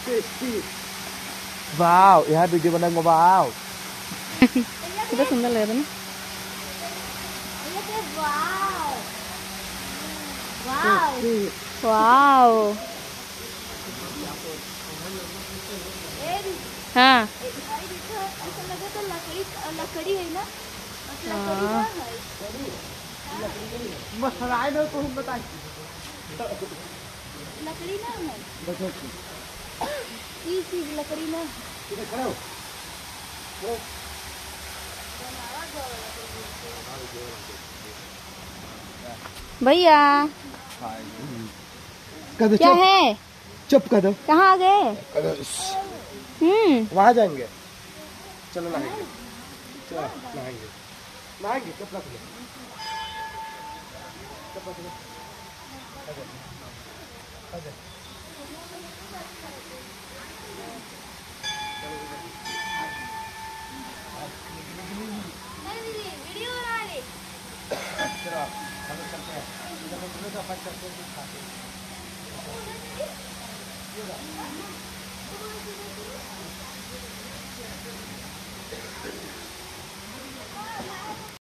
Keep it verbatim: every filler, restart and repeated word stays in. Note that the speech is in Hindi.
वाव, यहाँ वीडियो बनाऊंगा। वाव कितना सुंदर लग रहा है ना। वाव हाँ लकड़ी है ना, मसराय ना तो हम बताए लकड़ी ना है ये चीज लकड़ी ना खड़ो भैया क्या है? चुप कर दो। कहाँ आ गए? हम्म वहाँ जाएंगे। चलो नहाएंगे, चलो नहाएंगे नहाएंगे। कपड़ा खुले कपड़ा खुले वीडियो बना ले। चलो हम चलते हैं। इधर में तो अपन चलते हैं।